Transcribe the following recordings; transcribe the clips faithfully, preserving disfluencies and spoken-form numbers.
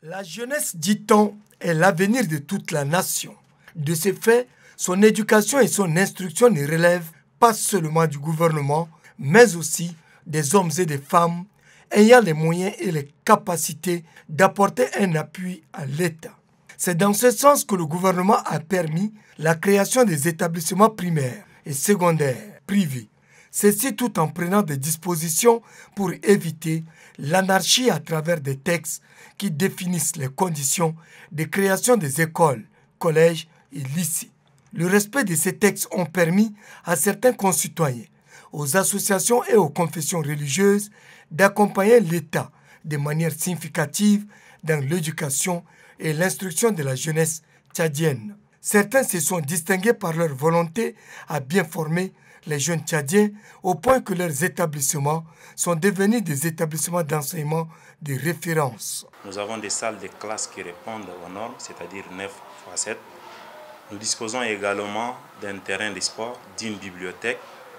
La jeunesse, dit-on, est l'avenir de toute la nation. De ce fait, son éducation et son instruction ne relèvent pas seulement du gouvernement, mais aussi des hommes et des femmes ayant les moyens et les capacités d'apporter un appui à l'État. C'est dans ce sens que le gouvernement a permis la création des établissements primaires et secondaires privés. Ceci tout en prenant des dispositions pour éviter l'anarchie à travers des textes qui définissent les conditions de création des écoles, collèges et lycées. Le respect de ces textes ont permis à certains concitoyens, aux associations et aux confessions religieuses d'accompagner l'État de manière significative dans l'éducation et l'instruction de la jeunesse tchadienne. Certains se sont distingués par leur volonté à bien former les jeunes tchadiens au point que leurs établissements sont devenus des établissements d'enseignement de référence. Nous avons des salles de classe qui répondent aux normes, c'est-à-dire neuf fois sept. Nous disposons également d'un terrain de sport, d'une bibliothèque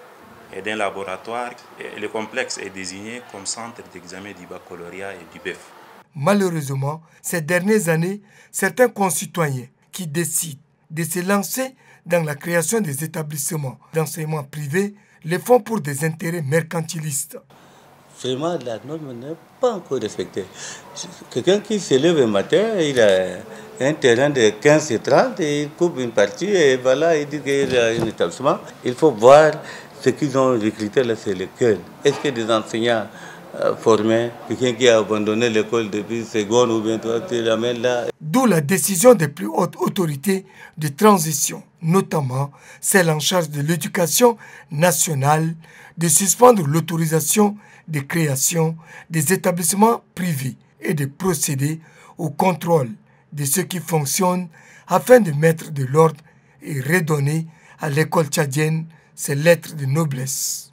et d'un laboratoire. Et le complexe est désigné comme centre d'examen du baccalauréat et du B E F. Malheureusement, ces dernières années, certains concitoyens qui décident de se lancer dans la création des établissements d'enseignement privés le font pour des intérêts mercantilistes. Vraiment, la norme n'est pas encore respectée. Quelqu'un qui se lève un matin, il a un terrain de quinze et trente, et il coupe une partie et voilà, il dit qu'il y a un établissement. Il faut voir ce qu'ils ont recruté là, c'est lequel. Est-ce que des enseignants euh, formés, quelqu'un qui a abandonné l'école depuis seconde ou bien toi, tu l'amènes là. D'où la décision des plus hautes autorités de transition, notamment celle en charge de l'éducation nationale, de suspendre l'autorisation de création des établissements privés et de procéder au contrôle de ceux qui fonctionnent afin de mettre de l'ordre et redonner à l'école tchadienne ses lettres de noblesse.